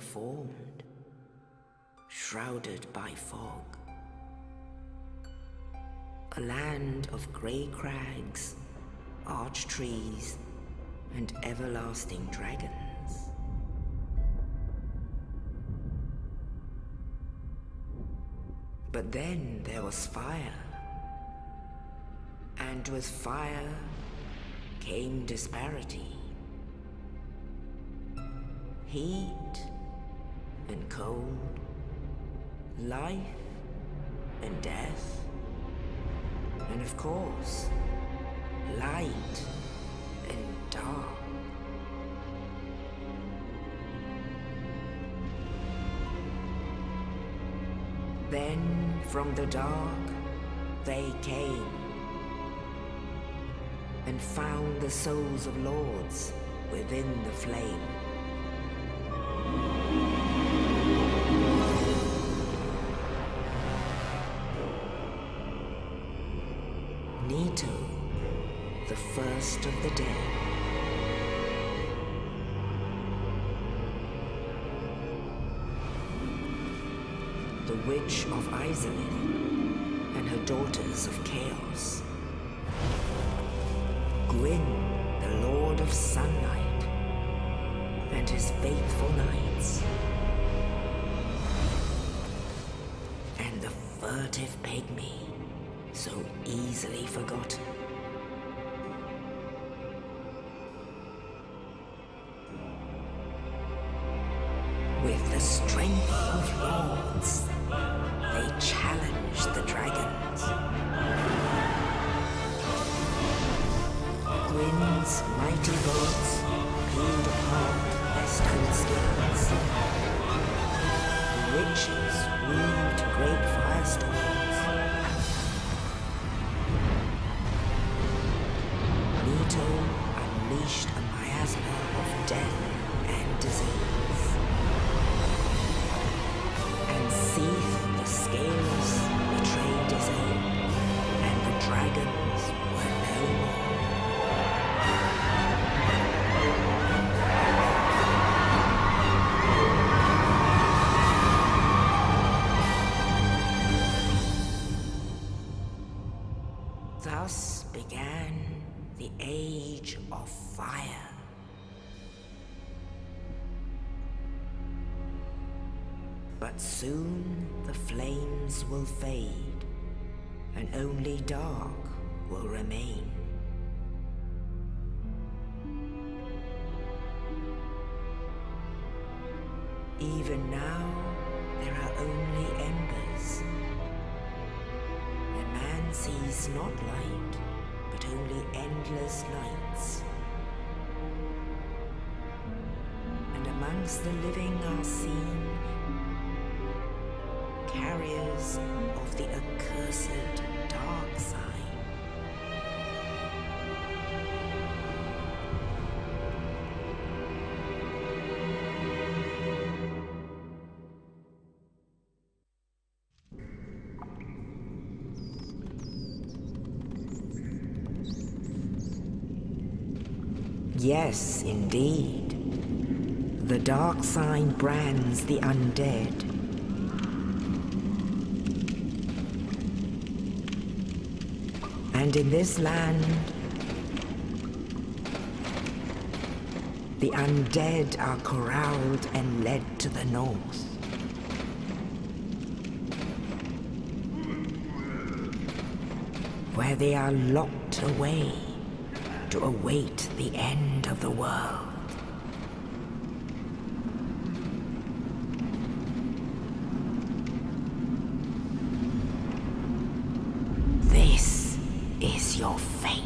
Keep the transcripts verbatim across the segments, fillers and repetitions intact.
formed, shrouded by fog. A land of grey crags, arch trees, and everlasting dragons. But then there was fire, and with fire came disparity. Heat and cold, life and death, and of course, light and dark. Then from the dark they came and found the souls of lords within the flame. Nito, the first of the dead. The Witch of Izalith and her daughters of Chaos. Gwyn, the Lord of Sunlight, and his faithful knights. And the furtive pygmy, so easily forgotten. With the strength of lords, they challenged the dragons. Gwyn's mighty bolts peeled apart their stone skins. The witches weaved great firestorms. Nito unleashed a miasma of death and disease. And Seath, the scales, betrayed his aim, and the dragons were no more. Thus began the Age of Fire. But soon the flames will fade, and only dark will remain. Even now, there are only embers. And man sees not light, but only endless lights. And amongst the living are seen carriers of the accursed dark sign. Yes, indeed. The dark sign brands the undead. And in this land, the undead are corralled and led to the north. Where they are locked away to await the end of the world. This is your fate.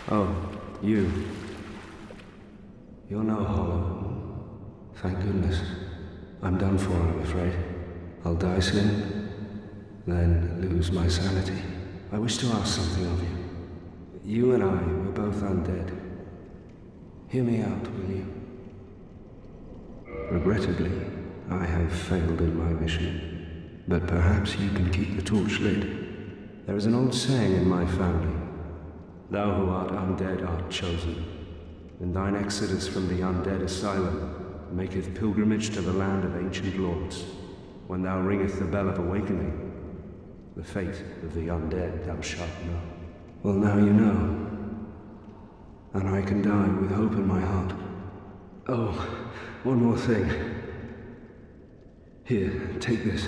Oh, you. You're no hollow. Thank goodness. I'm done for, I'm afraid. I'll die soon, then lose my sanity. I wish to ask something of you. You and I were both undead. Hear me out, will you? Regrettably, I have failed in my mission, but perhaps you can keep the torch lit. There is an old saying in my family, "Thou who art undead art chosen, and thine exodus from the undead asylum maketh pilgrimage to the land of ancient lords. When thou ringeth the bell of awakening, the fate of the undead thou shalt know." Well, now you know, and I can die with hope in my heart. Oh, one more thing. Here, take this.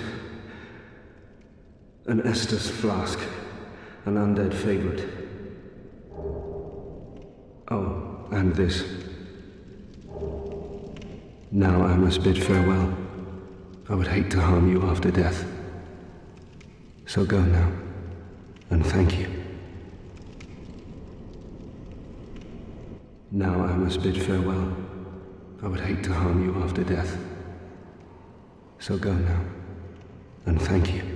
An Estus flask, an undead favorite. Oh, and this. Now I must bid farewell. I would hate to harm you after death. So go now, and thank you. Now I must bid farewell. I would hate to harm you after death. So go now, and thank you.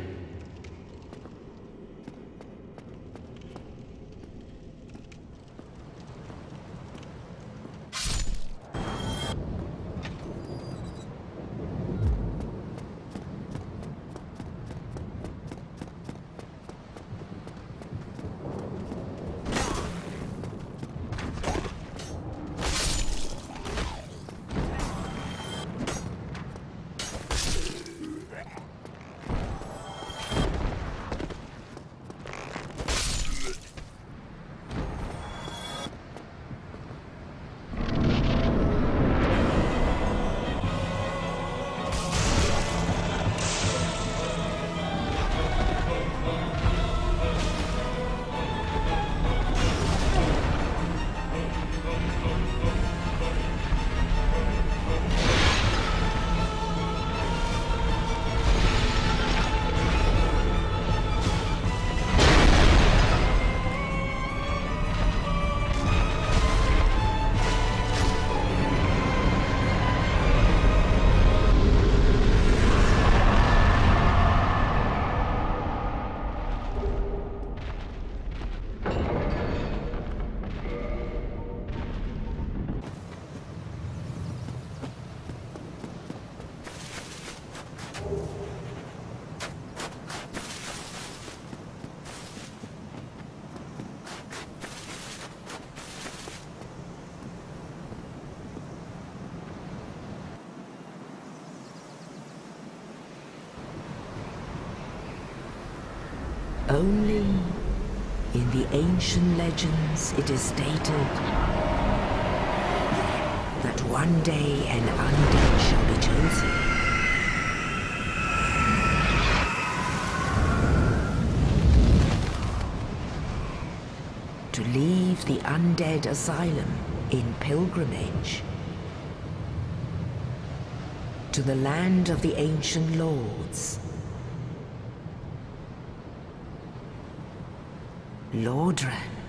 Only in the ancient legends it is stated that one day an undead shall be chosen. To leave the undead asylum in pilgrimage to the land of the ancient lords. Lordran.